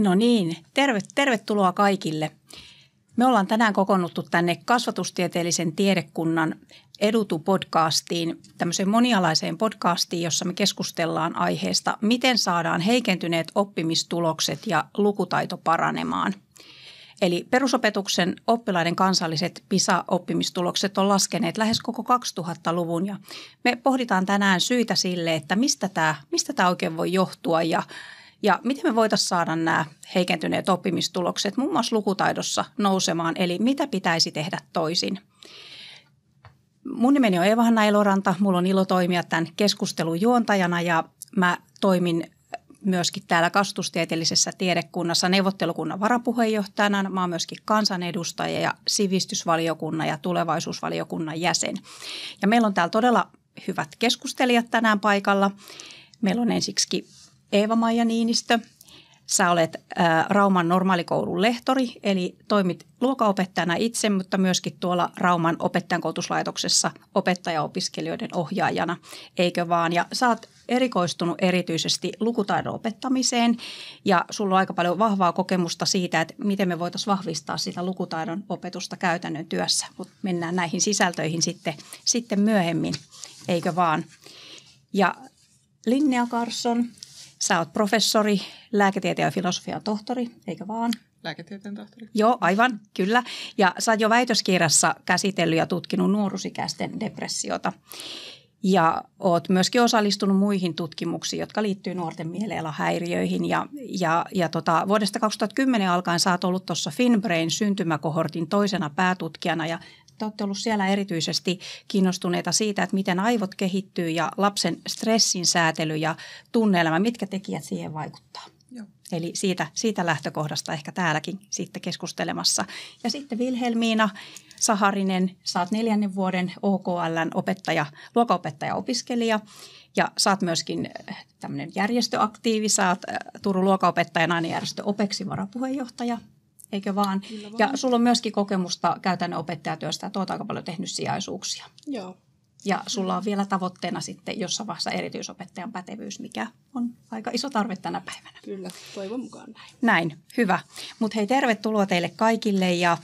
No niin, tervetuloa kaikille. Me ollaan tänään kokoonnuttu tänne kasvatustieteellisen tiedekunnan Edutu-podcastiin, tämmöiseen monialaiseen podcastiin, jossa me keskustellaan aiheesta, miten saadaan heikentyneet oppimistulokset ja lukutaito paranemaan. Eli perusopetuksen oppilaiden kansalliset PISA-oppimistulokset on laskeneet lähes koko 2000-luvun ja me pohditaan tänään syitä sille, että mistä tämä oikein voi johtua ja miten me voitaisiin saada nämä heikentyneet oppimistulokset muun muassa lukutaidossa nousemaan, eli mitä pitäisi tehdä toisin. Mun nimeni on Eeva-Hanna Eloranta, mulla on ilo toimia tämän keskustelun juontajana ja mä toimin myöskin täällä kasvatustieteellisessä tiedekunnassa neuvottelukunnan varapuheenjohtajana. Mä oon myöskin kansanedustaja ja sivistysvaliokunnan ja tulevaisuusvaliokunnan jäsen. Ja meillä on täällä todella hyvät keskustelijat tänään paikalla. Meillä on ensiksi Eeva-Maija Niinistö. Sä olet Rauman normaalikoulun lehtori, eli toimit luokanopettajana itse, mutta myöskin tuolla Rauman opettajankoulutuslaitoksessa opettajaopiskelijoiden ohjaajana, eikö vaan? Ja sä oot erikoistunut erityisesti lukutaidon opettamiseen ja sulla on aika paljon vahvaa kokemusta siitä, että miten me voitaisiin vahvistaa sitä lukutaidon opetusta käytännön työssä, mutta mennään näihin sisältöihin sitten myöhemmin, eikö vaan? Ja Linnea Carson, sä oot professori, lääketieteen ja filosofian tohtori, eikö vaan? Lääketieteen tohtori. Joo, aivan, kyllä. Ja sä oot jo väitöskirjassa käsitellyt ja tutkinut nuoruusikäisten depressiota. Ja oot myöskin osallistunut muihin tutkimuksiin, jotka liittyy nuorten mielialahäiriöihin. Vuodesta 2010 alkaen sä oot ollut tuossa FinBrain syntymäkohortin toisena päätutkijana ja te olette ollut siellä erityisesti kiinnostuneita siitä, että miten aivot kehittyy ja lapsen stressin säätely ja tunne-elämä, mitkä tekijät siihen vaikuttaa. Joo. Eli siitä lähtökohdasta ehkä täälläkin sitten keskustelemassa. Ja sitten Vilhelmiina Saharinen, sä oot 4. vuoden OKL:n luokanopettaja-opiskelija ja sä oot myöskin tämmöinen järjestöaktiivi, sä oot Turun luokanopettajan ainejärjestö OPEXin varapuheenjohtaja. Eikö vaan? Kyllä vaan. Ja sulla on myöskin kokemusta käytännön opettajatyöstä, että olet aika paljon tehnyt sijaisuuksia. Joo. Ja sulla on vielä tavoitteena sitten jossain vaiheessa erityisopettajan pätevyys, mikä on aika iso tarve tänä päivänä. Kyllä, toivon mukaan näin. Näin, hyvä. Mutta hei, tervetuloa teille kaikille ja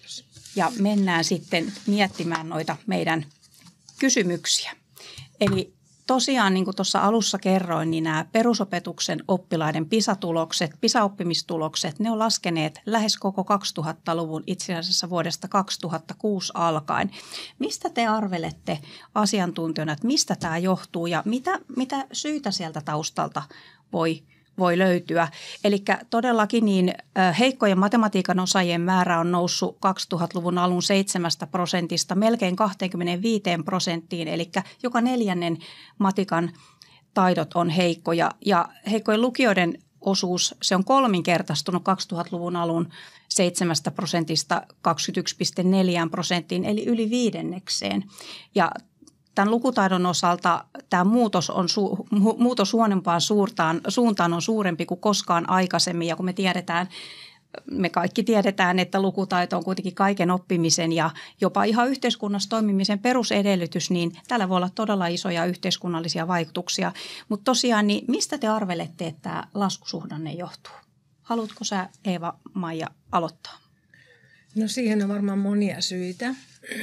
mennään sitten miettimään noita meidän kysymyksiä. Eli tosiaan, niin kuin tuossa alussa kerroin, niin nämä perusopetuksen oppilaiden PISA-oppimistulokset, ne on laskeneet lähes koko 2000-luvun, itse asiassa vuodesta 2006 alkaen. Mistä te arvelette asiantuntijana, että mistä tämä johtuu ja mitä syitä sieltä taustalta voi löytyä? Eli todellakin niin heikkojen matematiikan osaajien määrä on noussut 2000-luvun alun 7% melkein 25%, eli joka 4. matikan taidot on heikkoja. Ja heikkojen lukijoiden osuus, se on kolminkertaistunut 2000-luvun alun 7% 21,4%, eli yli 5%. Ja tämän lukutaidon osalta tämä muutos huonompaan suuntaan on suurempi kuin koskaan aikaisemmin. Ja kun me kaikki tiedetään, että lukutaito on kuitenkin kaiken oppimisen ja jopa ihan yhteiskunnassa toimimisen perusedellytys, niin tällä voi olla todella isoja yhteiskunnallisia vaikutuksia. Mutta tosiaan, niin mistä te arvelette, että tämä laskusuhdanne johtuu? Haluatko sä, Eeva-Maija, aloittaa? No siihen on varmaan monia syitä.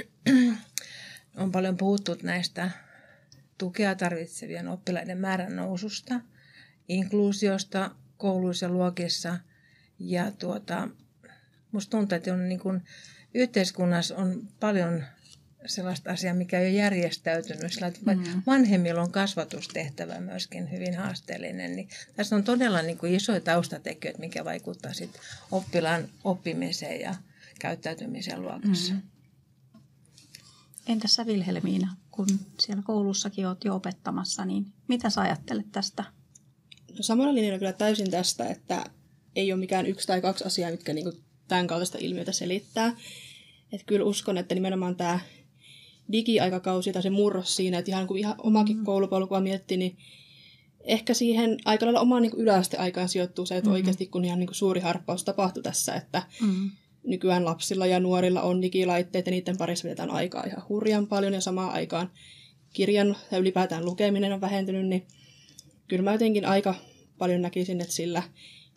On paljon puhuttu näistä tukea tarvitsevien oppilaiden määrän noususta, inkluusiosta kouluissa ja luokissa. Ja musta tuntuu, että niin kuin yhteiskunnassa on paljon sellaista asiaa, mikä ei ole järjestäytynyt. Vanhemmilla on kasvatustehtävä myöskin hyvin haasteellinen. Niin tässä on todella niin kuin isoja taustatekijöitä, mikä vaikuttaa sit oppilaan oppimiseen ja käyttäytymiseen luokassa. Mm-hmm. Entäs sä, Vilhelmiina, kun siellä koulussakin olet jo opettamassa, niin mitä sä ajattelet tästä? No samalla linjalla kyllä täysin tästä, että ei ole mikään 1 tai 2 asiaa, mitkä niinku tämän kaltaista ilmiötä selittää. Että kyllä uskon, että nimenomaan tämä digiaikakausi tai se murros siinä, että ihan kun omakin koulupolkua miettii, niin ehkä siihen aika lailla omaan niin yläasteaikaan sijoittuu se, että oikeasti kun ihan niin suuri harppaus tapahtui tässä, että nykyään lapsilla ja nuorilla on digilaitteet ja niiden parissa vietetään aikaa ihan hurjan paljon ja samaan aikaan kirjan ja ylipäätään lukeminen on vähentynyt, niin kyllä mä jotenkin aika paljon näkisin, että sillä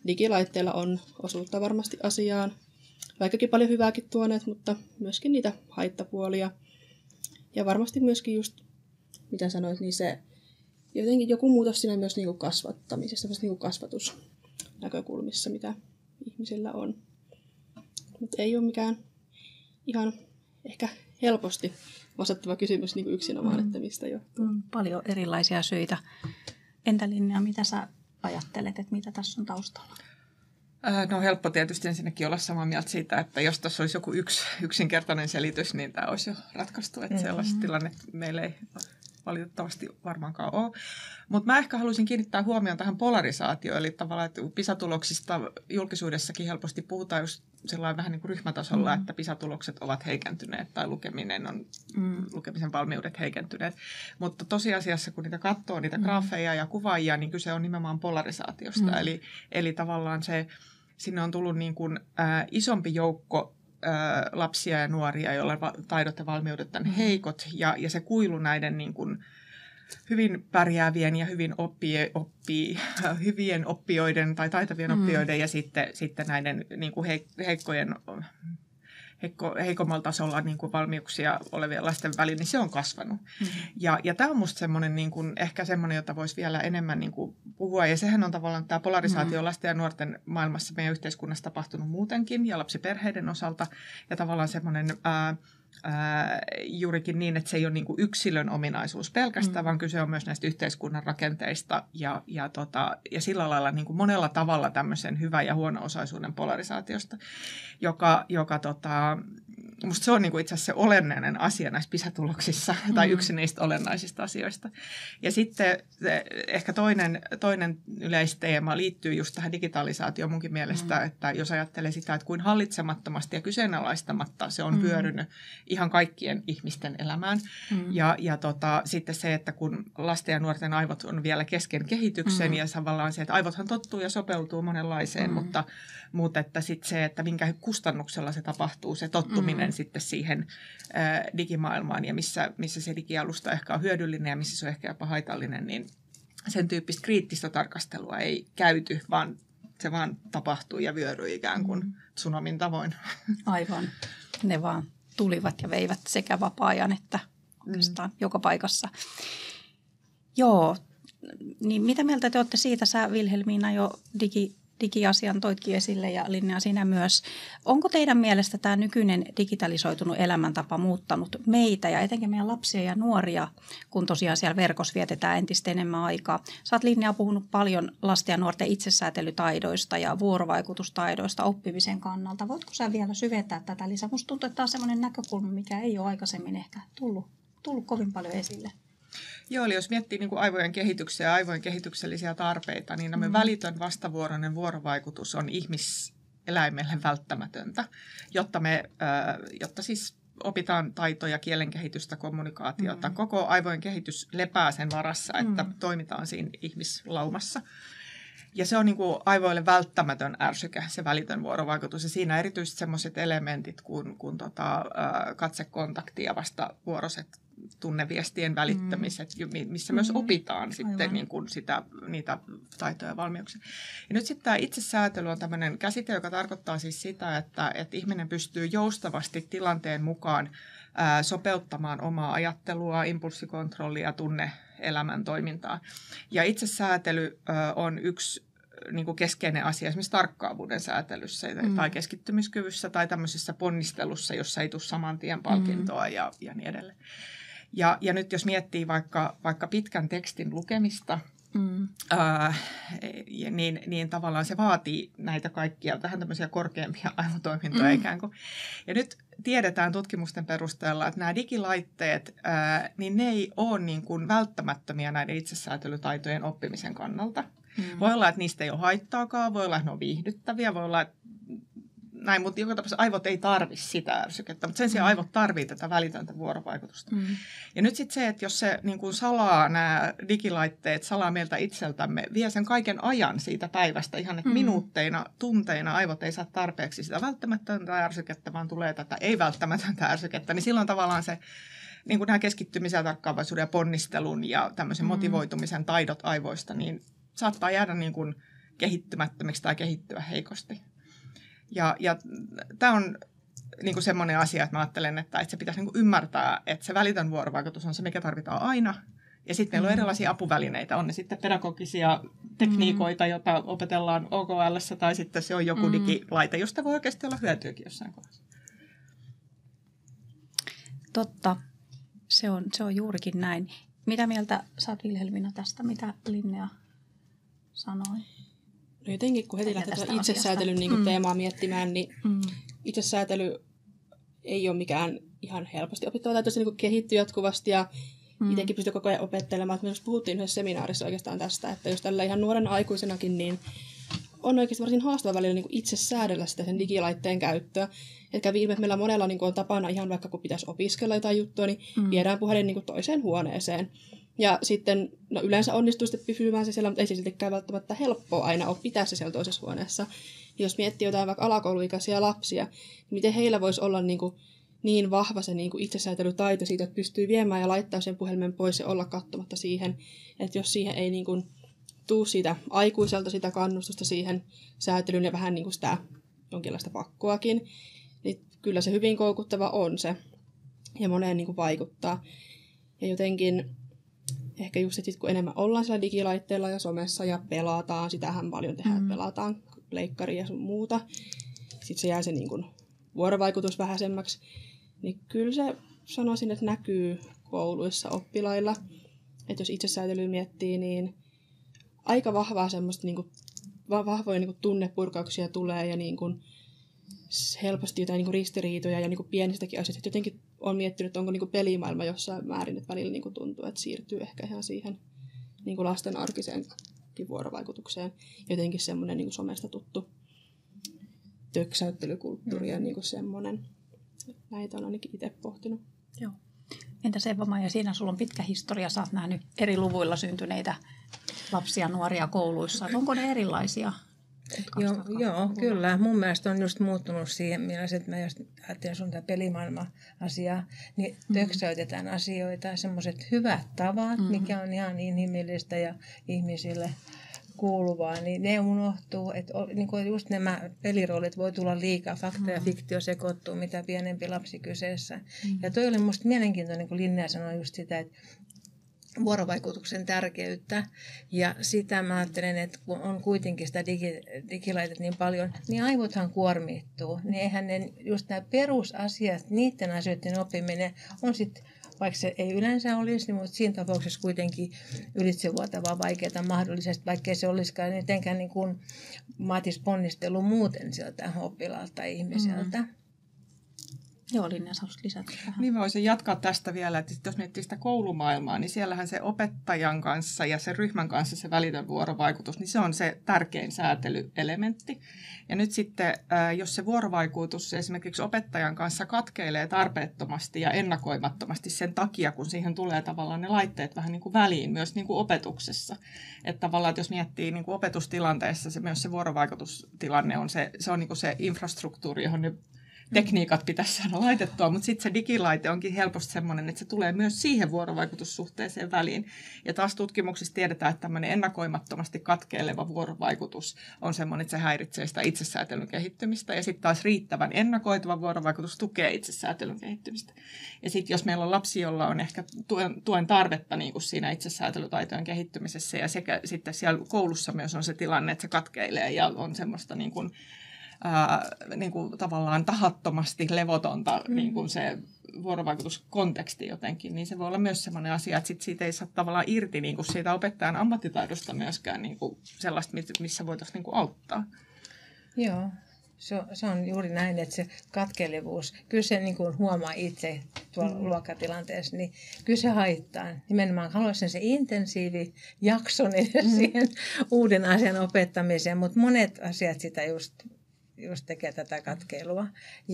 digilaitteilla on osuutta varmasti asiaan. Vaikkakin paljon hyvääkin tuoneet, mutta myöskin niitä haittapuolia. Ja varmasti myöskin just, mitä sanoit, niin se jotenkin joku muutos siinä myös niin kuin kasvattamisessa, niin kuin kasvatusnäkökulmissa, mitä ihmisillä on. Mutta ei ole mikään ihan ehkä helposti vastattava kysymys niin kuin yksinomaan, että mistä johtuu. Paljon erilaisia syitä. Entä Linnea, mitä sä ajattelet, että mitä tässä on taustalla? No helppo tietysti ensinnäkin olla samaa mieltä siitä, että jos tässä olisi joku yksinkertainen selitys, niin tämä olisi jo ratkaistu. Että sellaista tilannetta meillä ei valitettavasti varmaankaan ole. Mutta mä ehkä haluaisin kiinnittää huomioon tähän polarisaatioon, eli tavallaan, että PISA-tuloksista julkisuudessakin helposti puhutaan just sellainen vähän niin kuin ryhmätasolla, että PISA-tulokset ovat heikentyneet tai lukemisen valmiudet heikentyneet. Mutta tosiasiassa, kun niitä katsoo, niitä graafeja ja kuvaajia, niin kyse on nimenomaan polarisaatiosta. Eli tavallaan sinne on tullut niin kuin, isompi joukko lapsia ja nuoria, joilla taidot ja valmiudet on heikot, ja se kuilu näiden niin kuin hyvin pärjäävien ja hyvien oppijoiden tai taitavien oppijoiden ja sitten näiden niin kuin heikommalla tasolla niin kuin valmiuksia olevien lasten väliin, niin se on kasvanut. Ja tämä on musta semmoinen, niin kuin, ehkä semmoinen, jota voisi vielä enemmän niin kuin puhua. Ja sehän on tavallaan tämä polarisaatio lasten ja nuorten maailmassa meidän yhteiskunnassa tapahtunut muutenkin ja lapsiperheiden osalta. Ja tavallaan semmoinen juurikin niin, että se ei ole niin kuin yksilön ominaisuus pelkästään, vaan kyse on myös näistä yhteiskunnan rakenteista ja sillä lailla niin kuin monella tavalla tämmöisen hyvä- ja huono-osaisuuden polarisaatiosta, joka musta se on niin kuin itse asiassa se olennainen asia näissä PISA-tuloksissa tai yksi niistä olennaisista asioista. Ja sitten ehkä toinen yleisteema liittyy just tähän digitalisaatioon munkin mielestä, että jos ajattelee sitä, että kuin hallitsemattomasti ja kyseenalaistamatta se on vyörynyt ihan kaikkien ihmisten elämään. Ja sitten se, että kun lasten ja nuorten aivot on vielä kesken kehityksen ja tavallaan se, että aivothan tottuu ja sopeutuu monenlaiseen, mutta että sitten se, että minkä kustannuksella se tapahtuu, se tottuminen sitten siihen digimaailmaan ja missä se digialusta ehkä on hyödyllinen ja missä se on ehkä jopa haitallinen, niin sen tyyppistä kriittistä tarkastelua ei käyty, vaan se vaan tapahtuu ja vyöryy ikään kuin tsunamin tavoin. Aivan. Ne vaan tulivat ja veivät sekä vapaa-ajan että oikeastaan joka paikassa. Joo, niin mitä mieltä te olette siitä? Sä, Vilhelmiina, jo digiasian toitkin esille ja Linnea sinä myös. Onko teidän mielestä tämä nykyinen digitalisoitunut elämäntapa muuttanut meitä ja etenkin meidän lapsia ja nuoria, kun tosiaan siellä verkossa vietetään entistä enemmän aikaa? Sä oot, Linnea, puhunut paljon lasten ja nuorten itsesäätelytaidoista ja vuorovaikutustaidoista oppimisen kannalta. Voitko sä vielä syventää tätä lisää? Musta tuntuu, että tämä on sellainen näkökulma, mikä ei ole aikaisemmin ehkä tullut kovin paljon esille. Joo, eli jos miettii niin kuin aivojen kehityksiä ja aivojen kehityksellisiä tarpeita, niin nämä välitön vastavuoroinen vuorovaikutus on ihmiseläimelle välttämätöntä, jotta siis opitaan taitoja, kielenkehitystä, kommunikaatiota. Koko aivojen kehitys lepää sen varassa, että toimitaan siinä ihmislaumassa. Ja se on niin kuin aivoille välttämätön ärsyke, se välitön vuorovaikutus. Ja siinä erityisesti sellaiset elementit kuin katsekontakti ja vastavuoroiset tunneviestien välittämiset, missä myös opitaan sitten niin kuin niitä taitoja ja valmiuksia. Ja nyt sitten tämä itsesäätely on tämmöinen käsite, joka tarkoittaa siis sitä, että ihminen pystyy joustavasti tilanteen mukaan sopeuttamaan omaa ajattelua, impulssikontrollia, tunne-elämän toimintaa. Ja itsesäätely on yksi niin kuin keskeinen asia esimerkiksi tarkkaavuuden säätelyssä tai keskittymiskyvyssä tai tämmöisessä ponnistelussa, jossa ei tule saman tien palkintoa ja niin edelleen. Ja nyt jos miettii vaikka pitkän tekstin lukemista, niin tavallaan se vaatii näitä kaikkia vähän tämmöisiä korkeampia aivotoimintoja ikään kuin. Ja nyt tiedetään tutkimusten perusteella, että nämä digilaitteet, niin ne ei ole niin kuin välttämättömiä näiden itsesäätelytaitojen oppimisen kannalta. Voi olla, että niistä ei ole haittaakaan, voi olla, että ne on viihdyttäviä, voi olla, että näin, mutta joka tapauksessa aivot ei tarvitse sitä ärsykettä, mutta sen sijaan aivot tarvitsevat tätä välitöntä vuorovaikutusta. Ja nyt sitten se, että jos se niin kuin salaa nämä digilaitteet, salaa meiltä itseltämme, vie sen kaiken ajan siitä päivästä ihan, että minuutteina, tunteina aivot ei saa tarpeeksi sitä välttämätöntä ärsykettä, vaan tulee tätä ei-välttämätöntä ärsykettä, niin silloin tavallaan se niin kuin nämä keskittymisen ja tarkkaavaisuuden ja ponnistelun ja tämmöisen motivoitumisen taidot aivoista, niin saattaa jäädä niin kuin kehittymättömiksi tai kehittyä heikosti. Ja tämä on niin kuin semmoinen asia, että mä ajattelen, että se pitäisi niin kuin ymmärtää, että se välitön vuorovaikutus on se, mikä tarvitaan aina. Ja sitten meillä on erilaisia apuvälineitä. On ne sitten pedagogisia tekniikoita, joita opetellaan OKL:ssä, tai sitten se on joku digilaite, josta voi oikeasti olla hyötyäkin jossain kohdassa. Totta. Se on juurikin näin. Mitä mieltä sä oot, Vilhelmina, tästä, mitä Linnea sanoi? No jotenkin, kun heti lähtee itsesäätelyn niin teemaa miettimään, niin itsesäätely ei ole mikään ihan helposti opittava. Täytyy niin kehittyä jatkuvasti ja itsekin pystyy koko ajan opettelemaan. Me puhuttiin yhdessä seminaarissa oikeastaan tästä, että jos tällä ihan nuoren aikuisenakin, niin on oikeasti varsin haastava välillä niin itse säädellä sitä sen digilaitteen käyttöä. Et kävi ilme, että meillä monella niin on tapana ihan vaikka kun pitäisi opiskella jotain juttua, niin viedään puhelin niin toiseen huoneeseen. Ja sitten yleensä onnistuu sitten pysymään se siellä, mutta ei se siltikään välttämättä helppoa aina ole pitää se siellä toisessa huoneessa. Jos miettii jotain vaikka alakouluikäisiä lapsia, niin miten heillä voisi olla niin vahva se itsesäätelytaito siitä, että pystyy viemään ja laittaa sen puhelimen pois ja olla katsomatta siihen, että jos siihen ei tuu siitä aikuiselta sitä kannustusta siihen säätelyyn ja vähän sitä jonkinlaista pakkoakin, niin kyllä se hyvin koukuttava on se ja moneen vaikuttaa. Ja jotenkin ehkä just, että kun enemmän ollaan siellä digilaitteella ja somessa ja pelataan, sitähän paljon tehdään, että pelataan leikkaria ja sun muuta. Sitten se jää se vuorovaikutus vähäisemmäksi. Niin kyllä se sanoisin, että näkyy kouluissa oppilailla. Että jos itsesäätelyä miettii, niin aika vahvaa semmoista vahvoja tunnepurkauksia tulee ja helposti jotain ristiriitoja ja pienistäkin asioista. Et jotenkin olen miettinyt, että onko pelimaailma jossain määrin, että välillä tuntuu, että siirtyy ehkä ihan siihen lasten arkiseenkin vuorovaikutukseen. Jotenkin semmoinen somesta tuttu töksäyttelykulttuuri ja semmoinen. Näitä on ainakin itse pohtinut. Joo. Entäs Eva-Maija, siinä sulla on pitkä historia, sä oot nähnyt eri luvuilla syntyneitä lapsia, nuoria kouluissa. Onko ne erilaisia? Joo, kyllä. Mun mielestä on just muuttunut siihen mielessä, että mä just ajattelin sun tämä pelimaailma-asiaa, niin töksäytetään asioita, semmoiset hyvät tavat, mikä on ihan inhimillistä ja ihmisille kuuluvaa, niin ne unohtuu, että niin just nämä peliroolit voi tulla liikaa, fakta ja fiktio sekoittuu, mitä pienempi lapsi kyseessä. Ja toi oli musta mielenkiintoinen, kun Linnea sanoi just sitä, että vuorovaikutuksen tärkeyttä ja sitä mä ajattelen, että kun on kuitenkin sitä digilaitet niin paljon, niin aivothan kuormittuu. Niin eihän ne, just nämä perusasiat, niiden asioiden oppiminen on sitten, vaikka se ei yleensä olisi, mutta siinä tapauksessa kuitenkin ylitsevuotavaa vaikeaa mahdollisesti, vaikkei se olisikaan mitenkään niin kuin ponnistelu muuten sieltä oppilaalta tai ihmiseltä. Joo, Linnea, sä haluaisit lisätä tähän. Niin mä voisin jatkaa tästä vielä, että jos miettii sitä koulumaailmaa, niin siellähän se opettajan kanssa ja sen ryhmän kanssa se välitön vuorovaikutus, niin se on se tärkein säätelyelementti. Ja nyt sitten, jos se vuorovaikutus esimerkiksi opettajan kanssa katkeilee tarpeettomasti ja ennakoimattomasti sen takia, kun siihen tulee tavallaan ne laitteet vähän niin kuin väliin myös niin kuin opetuksessa. Että tavallaan, että jos miettii niin kuin opetustilanteessa, myös se vuorovaikutustilanne on se on niin kuin se infrastruktuuri, johon ne tekniikat pitäisi saada laitettua, mutta sitten se digilaite onkin helposti semmoinen, että se tulee myös siihen vuorovaikutussuhteeseen väliin. Ja taas tutkimuksissa tiedetään, että tämmöinen ennakoimattomasti katkeileva vuorovaikutus on semmoinen, että se häiritsee sitä itsesäätelyn kehittymistä. Ja sitten taas riittävän ennakoitava vuorovaikutus tukee itsesäätelyn kehittymistä. Ja sitten jos meillä on lapsi, jolla on ehkä tuen tarvetta niin kuin siinä itsesäätelytaitojen kehittymisessä, ja sekä sitten siellä koulussa myös on se tilanne, että se katkeilee ja on semmoista niin kuin tavallaan tahattomasti levotonta niin kuin se vuorovaikutuskonteksti jotenkin, niin se voi olla myös sellainen asia, että siitä ei saa tavallaan irti niin kuin siitä opettajan ammattitaidosta myöskään niin kuin sellaista, missä voitaisiin niin kuin auttaa. Joo, se on juuri näin, että se katkeilevuus, kyllä se niin kuin huomaa itse tuolla luokkatilanteessa, niin kyllä se haittaa. Nimenomaan haluaisin se intensiivi jakson siihen uuden asian opettamiseen, mutta monet asiat sitä just tekee tätä katkeilua.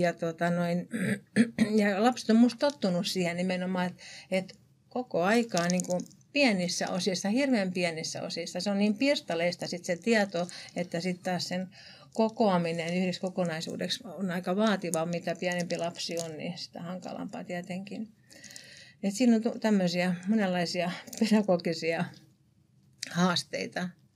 Ja lapset on musta tottunut siihen nimenomaan, että koko aikaa niin kuin pienissä osissa, hirveän pienissä osissa. Se on niin pirstaleista sit se tieto, että sitten taas sen kokoaminen yhdessä kokonaisuudeksi on aika vaativaa, mitä pienempi lapsi on, niin sitä hankalampaa tietenkin. Et siinä on tämmöisiä monenlaisia pedagogisia haasteita.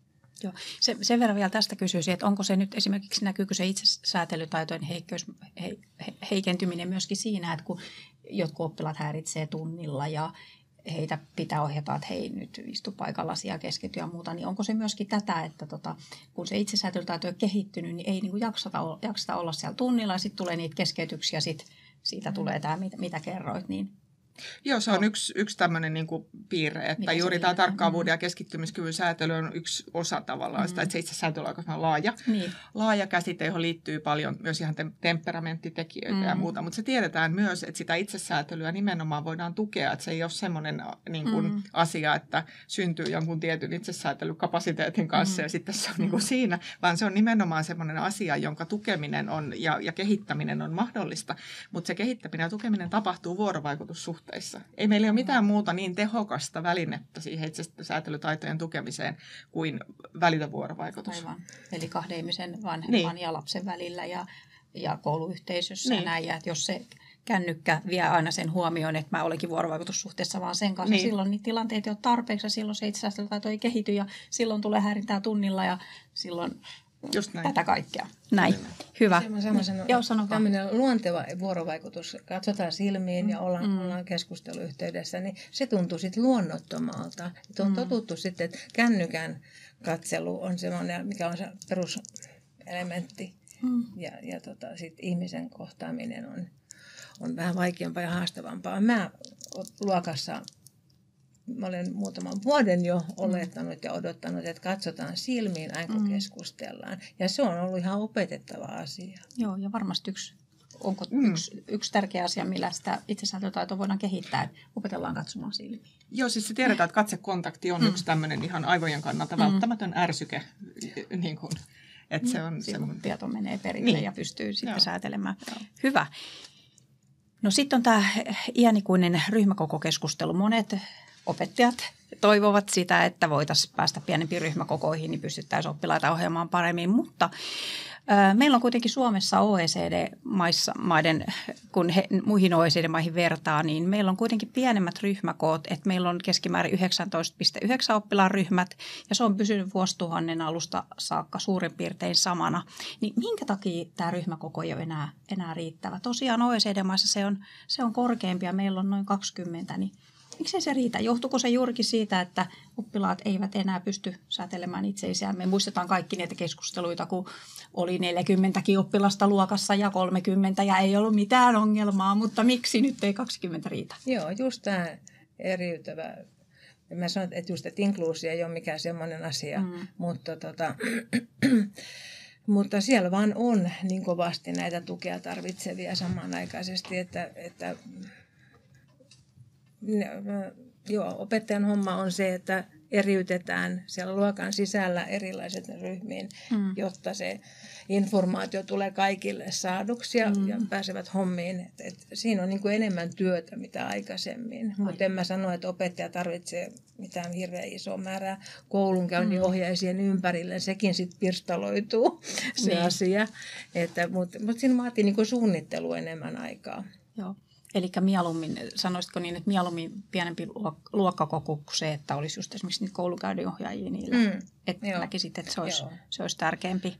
Joo. Sen verran vielä tästä kysyisin, että onko se nyt esimerkiksi, näkyykö se itsesäätelytaitojen heikentyminen myöskin siinä, että kun jotkut oppilaat häiritsee tunnilla ja heitä pitää ohjata, että hei nyt istu paikallasi ja keskity ja muuta, niin onko se myöskin tätä, että kun se itsesäätelytaito on kehittynyt, niin ei niin kuin jaksata olla siellä tunnilla ja sitten tulee niitä keskeytyksiä, siitä tulee tämä, mitä kerroit, niin Joo, se on yksi tämmöinen niin kuin piirre, että juuri tämä tarkkaavuuden ja keskittymiskyvyn säätely on yksi osa tavallaan sitä, että se itse säätely on aika laaja käsite, johon liittyy paljon myös ihan temperamenttitekijöitä ja muuta, mutta se tiedetään myös, että sitä itsesäätelyä nimenomaan voidaan tukea, että se ei ole semmoinen niin kuin asia, että syntyy jonkun tietyn itsesäätelykapasiteetin kanssa ja sitten se on niin kuin siinä, vaan se on nimenomaan semmoinen asia, jonka tukeminen on ja kehittäminen on mahdollista, mutta se kehittäminen ja tukeminen tapahtuu vuorovaikutussuhteessa. Ei meillä ole mitään muuta niin tehokasta välinettä siihen itsesäätelytaitojen tukemiseen kuin välitön vuorovaikutus. Aivan. Eli kahden ihmisen vanhemman ja lapsen välillä ja kouluyhteisössä näin. Ja jos se kännykkä vie aina sen huomioon, että mä olenkin vuorovaikutussuhteessa vaan sen kanssa, silloin niitä tilanteita ei ole tarpeeksi ja silloin se itsesäätelytaito ei kehity ja silloin tulee häirintää tunnilla ja silloin tätä kaikkea. Näin. Hyvä. Tämmöinen luonteva vuorovaikutus, katsotaan silmiin ja ollaan keskusteluyhteydessä, niin se tuntuu sitten luonnottomalta. Että on totuttu sitten, että kännykän katselu on semmoinen, mikä on se peruselementti. Ja sitten ihmisen kohtaaminen on vähän vaikeampaa ja haastavampaa. Mä olen muutaman vuoden jo olettanut ja odottanut, että katsotaan silmiin aina kun keskustellaan. Ja se on ollut ihan opetettava asia. Joo, ja varmasti yksi tärkeä asia, millä sitä itsesäätelytaitoa voidaan kehittää, että opetellaan katsomaan silmiin. Joo, siis se tiedetään, että katsekontakti on yksi tämmöinen ihan aivojen kannalta välttämätön ärsyke. Niin kuin, että se on silloin tieto menee perille ja pystyy sitten säätelemään. Joo. Hyvä. No sitten on tämä iänikuinen ryhmäkokokeskustelu. Monet opettajat toivovat sitä, että voitaisiin päästä pienempiin ryhmäkokoihin, niin pystyttäisiin oppilaita ohjaamaan paremmin, mutta meillä on kuitenkin Suomessa OECD-maiden, kun muihin OECD-maihin vertaa, niin meillä on kuitenkin pienemmät ryhmäkoot, että meillä on keskimäärin 19,9 oppilaan ryhmät ja se on pysynyt vuosituhannen alusta saakka suurin piirtein samana. Niin minkä takia tämä ryhmäkoko ei ole enää riittävä? Tosiaan OECD-maissa se on korkeampi ja meillä on noin 20, niin miksi se riitä? Johtuuko se juurikin siitä, että oppilaat eivät enää pysty säätelemään itseisiään? Me muistetaan kaikki niitä keskusteluita, kun oli 40 oppilasta luokassa ja 30 ja ei ollut mitään ongelmaa, mutta miksi nyt ei 20 riitä? Joo, just tämä eriyttävä. Mä sanon, että inkluusio ei ole mikään semmoinen asia, mutta siellä vaan on niin kovasti näitä tukea tarvitsevia samanaikaisesti, että opettajan homma on se, että eriytetään siellä luokan sisällä erilaiset ryhmiin, jotta se informaatio tulee kaikille saaduksi ja pääsevät hommiin. Et siinä on niin kuin enemmän työtä mitä aikaisemmin, mutta en mä sano, että opettaja tarvitsee mitään hirveän isoa määrää koulunkäynninohjaisien ympärille. Sekin sitten pirstaloituu se asia, mutta siinä vaatii niin kuin suunnittelu enemmän aikaa. Joo. Eli mieluummin, sanoisitko niin, että mieluummin pienempi luokkakoko kuin se, että olisi just esimerkiksi niitä koulukäynninohjaajia niillä. Että näkisit, että se olisi tärkeämpi.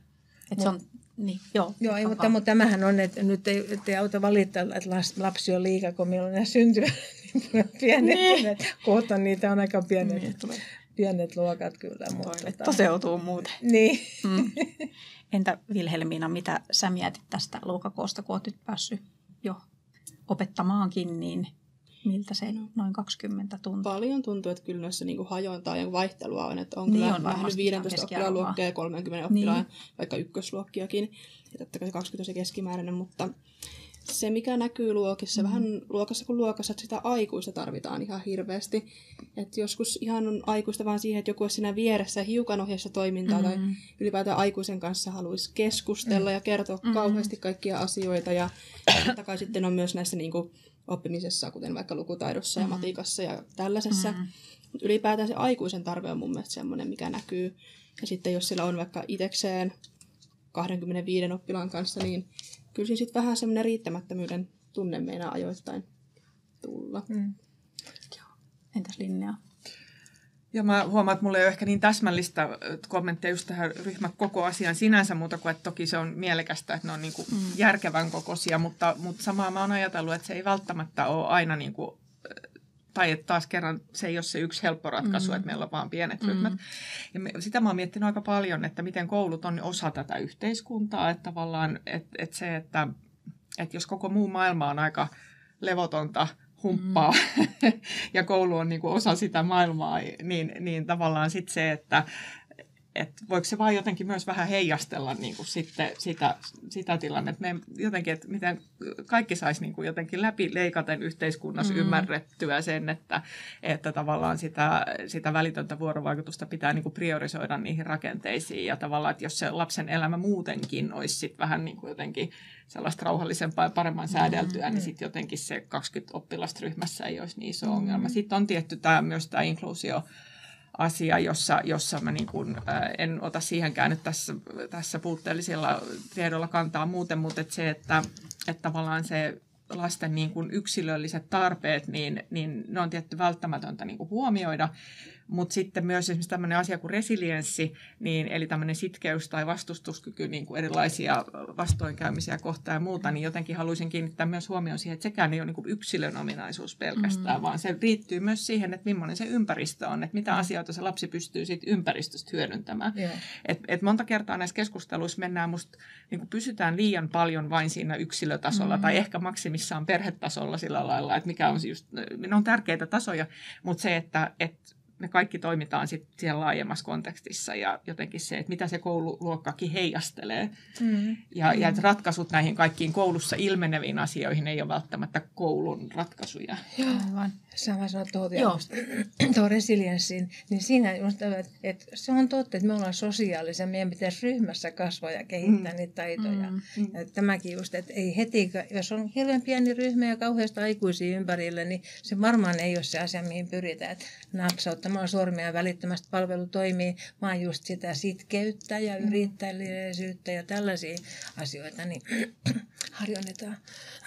Mutta tämähän on, että nyt ei auta valittaa, että lapsi on liikaa, kun meillä on nämä syntyvät pienet. Kohta niitä on aika pienet luokat kyllä. Toteutuu muuten. Niin. Entä Vilhelmiina, mitä sä mietit tästä luokkakoosta, kun olet nyt päässyt jo opettamaankin, niin miltä se noin 20 tuntuu? Paljon tuntuu, että kyllä noissa niinku hajontaa ja vaihtelua on, että on kyllä nähnyt 15 oppilaan luokkia ja 30 oppilaan, vaikka ykkösluokkiakin. Ja totta kai 20 on se keskimääräinen, mutta se mikä näkyy luokissa, vähän luokassa kuin luokassa, että sitä aikuista tarvitaan ihan hirveästi. Että joskus ihan on aikuista vaan siihen, että joku olisi siinä vieressä ja hiukan ohjassa toimintaa tai ylipäätään aikuisen kanssa haluaisi keskustella ja kertoa kauheasti kaikkia asioita. Ja totta kai sitten on myös näissä niinku oppimisessa, kuten vaikka lukutaidossa ja matikassa ja tällaisessa. Mutta ylipäätään se aikuisen tarve on mun mielestä semmoinen, mikä näkyy. Ja sitten jos sillä on vaikka itsekseen 25 oppilaan kanssa, niin kyllä siinä sitten vähän semmoinen riittämättömyyden tunne meinaa ajoittain tulla. Entäs Linnea? Ja mä huomaan, että mulla ei ole ehkä niin täsmällistä kommenttia just tähän ryhmäkokoasiaan sinänsä, muuta kuin, että toki se on mielekästä, että ne on niin kuin järkevän kokoisia, mutta samaa mä oon ajatellut, että se ei välttämättä ole aina, niin kuin, tai että taas kerran se ei ole se yksi helppo ratkaisu, että meillä on vaan pienet ryhmät. Ja sitä mä oon miettinyt aika paljon, että miten koulut on osa tätä yhteiskuntaa, että tavallaan että se, että jos koko muu maailma on aika levotonta, humppaa ja koulu on niin kuin osa sitä maailmaa, niin tavallaan sitten se, että voiko se vaan jotenkin myös vähän heijastella niin kuin sitten sitä tilannetta. Jotenkin, että miten kaikki saisi niin kuin jotenkin läpileikaten yhteiskunnassa ymmärrettyä sen, että tavallaan sitä välitöntä vuorovaikutusta pitää niin kuin priorisoida niihin rakenteisiin. Ja tavallaan, että jos se lapsen elämä muutenkin olisi sitten vähän niin kuin jotenkin sellaista rauhallisempaa ja paremmin säädeltyä, niin sitten jotenkin se 20 oppilasta ryhmässä ei olisi niin iso ongelma. Sitten on tietty myös tämä inkluusio, asia, jossa mä niin kuin, en ota siihenkään nyt tässä puutteellisilla tiedolla kantaa muuten, mutta että tavallaan se lasten niin kuin yksilölliset tarpeet, niin ne on tietty välttämätöntä niin kuin huomioida. Mutta sitten myös esimerkiksi tämmöinen asia kuin resilienssi, eli tämmöinen sitkeys tai vastustuskyky niin kuin erilaisia vastoinkäymisiä kohtaan ja muuta, niin jotenkin haluaisin kiinnittää myös huomioon siihen, että sekään ei ole niin kuin yksilön ominaisuus pelkästään, vaan se liittyy myös siihen, että millainen se ympäristö on, että mitä asioita se lapsi pystyy siitä ympäristöstä hyödyntämään. Et monta kertaa näissä keskusteluissa mennään niin kuin pysytään liian paljon vain siinä yksilötasolla tai ehkä maksimissaan perhetasolla sillä lailla, että mikä on just, ne on tärkeitä tasoja, mutta se, että me kaikki toimitaan sit siellä laajemmassa kontekstissa ja jotenkin se, että mitä se koululuokkakin heijastelee. Ja että ratkaisut näihin kaikkiin koulussa ilmeneviin asioihin ei ole välttämättä koulun ratkaisuja. Joo, sä vaan sanoit tuohon resilienssiin, niin siinä just, että se on totta, että me ollaan sosiaalisia, meidän pitäisi ryhmässä kasvaa ja kehittää niitä taitoja. Ja tämäkin just, että ei heti, jos on hirveän pieni ryhmä ja kauheasti aikuisia ympärillä, niin se varmaan ei ole se asia, mihin pyritään, että napsauttamaan sormia ja välittömästi palvelu toimii, vaan just sitä sitkeyttä ja yrittäjällisyyttä ja tällaisia asioita, niin harjoitetaan.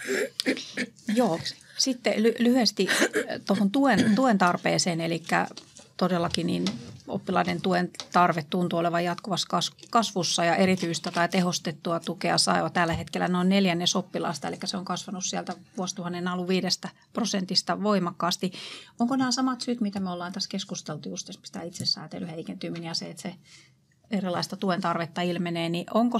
Joo, sitten lyhyesti tuohon tuen tarpeeseen, eli todellakin niin oppilaiden tuen tarve tuntuu olevan jatkuvassa kasvussa ja erityistä tai tehostettua tukea saa jo tällä hetkellä noin 1/4 oppilaasta, eli se on kasvanut sieltä vuosituhannen alun 5% voimakkaasti. Onko nämä samat syyt, mitä me ollaan tässä keskusteltu, just tämä itsesäätely, heikentyminen ja se, että se erilaista tuen tarvetta ilmenee, niin onko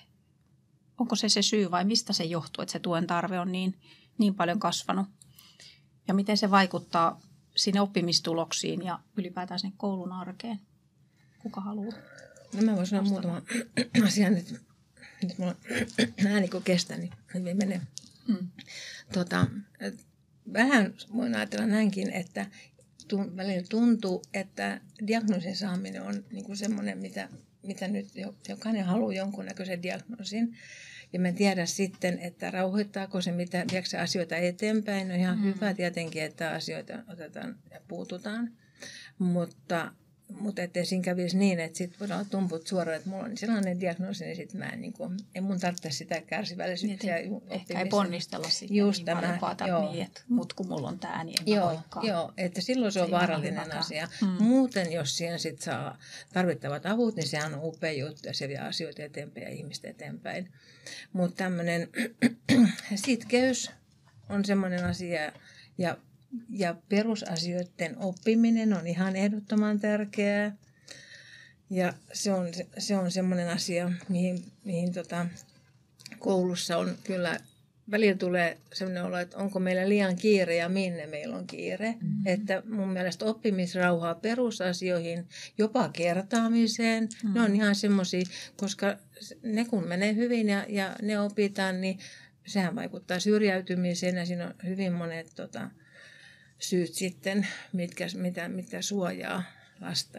se syy vai mistä se johtuu, että se tuen tarve on niin paljon kasvanut ja miten se vaikuttaa sinne oppimistuloksiin ja ylipäätään sinne koulun arkeen? Kuka haluaa? No mä voin sanoa muutaman asian, nyt mulla ääni kun kestää, niin hyvin menee. Vähän voin ajatella näinkin, että välillä tuntuu, että diagnoosin saaminen on niin kuin semmoinen, mitä nyt jokainen haluaa jonkunnäköisen diagnoosin. Ja mä tiedän sitten, että rauhoittaako se, viekö se asioita eteenpäin. No ihan hyvä tietenkin, että asioita otetaan ja puututaan. Mutta ettei siinä kävisi niin, että sitten voidaan olla tumput suoraan, että mulla on sellainen diagnoosi, niin sitten mä ei mun tarvitse sitä kärsivällisyyttä. Ehkä ei ponnistella sitten just niin paljon että mut kun mulla on tämä, niin en voikaan. Joo, että silloin se on vaarallinen asia. Muuten, jos siihen sitten saa tarvittavat avut, niin sehän on upea juttu ja se vie asioita eteenpäin ja ihmistä eteenpäin. Mutta tämmöinen sitkeys on semmoinen asia ja perusasioiden oppiminen on ihan ehdottoman tärkeää. Ja se on semmoinen asia, mihin koulussa on kyllä, välillä tulee semmoinen olo, että onko meillä liian kiire ja minne meillä on kiire. Että mun mielestä oppimisrauhaa perusasioihin, jopa kertaamiseen, ne on ihan semmoisia, koska ne kun menee hyvin ja ne opitaan, niin sehän vaikuttaa syrjäytymiseen ja siinä on hyvin monet syyt sitten, mitkä suojaa lasta.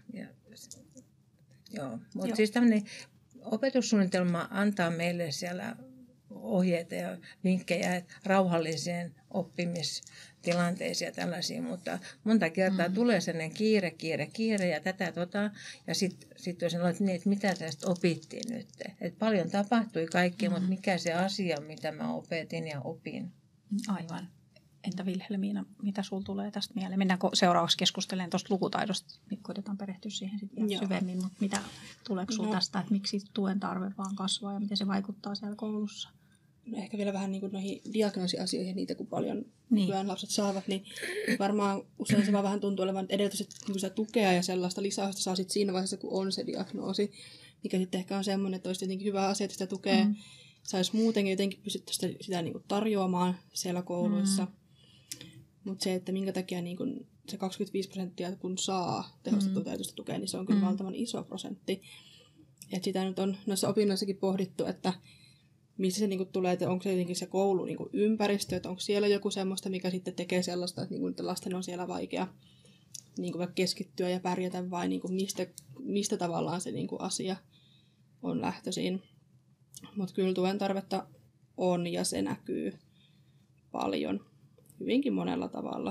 Mutta siis tämmöinen opetussuunnitelma antaa meille siellä ohjeita ja vinkkejä rauhalliseen oppimistilanteisiin ja tällaisiin, mutta monta kertaa tulee sellainen kiire ja tätä ja sitten jos olet niin, että mitä tästä opittiin nyt. Et paljon tapahtui kaikkea, mutta mikä se asia, mitä mä opetin ja opin. Aivan. Entä Vilhelmiina, mitä sulla tulee tästä mieleen? Mennään seuraavaksi keskustelemaan tuosta lukutaidosta. Koitetaan perehtyä siihen sitten syvemmin, mutta mitä tuleeko sulla tästä, että miksi tuen tarve vaan kasvaa ja miten se vaikuttaa siellä koulussa? No ehkä vielä vähän niin kuin noihin diagnoosiasioihin, niitä kun paljon nykyään lapset saavat, niin varmaan usein se vaan vähän tuntuu olevan edellytys, niin sitä tukea ja sellaista lisäystä saa sitten siinä vaiheessa, kun on se diagnoosi, mikä sitten ehkä on semmoinen, että olisi jotenkin hyvä asia, että sitä tukea saisi muutenkin jotenkin pystyttäisiin sitä niin kuin tarjoamaan siellä kouluissa. Mutta se, että minkä takia niin kun se 25% kun saa tehostettua täytöstä tukea, niin se on kyllä valtavan iso prosentti. Et sitä nyt on noissa opinnoissakin pohdittu, että missä se niin kun tulee, että onko se jotenkin se koulu niin kun ympäristö, että onko siellä joku semmoista, mikä sitten tekee sellaista, että, niin kun, että lasten on siellä vaikea niin kun keskittyä ja pärjätä, vai niin kun mistä tavallaan se niin kun asia on lähtöisin. Mutta kyllä tuen tarvetta on ja se näkyy paljon. Hyvinkin monella tavalla.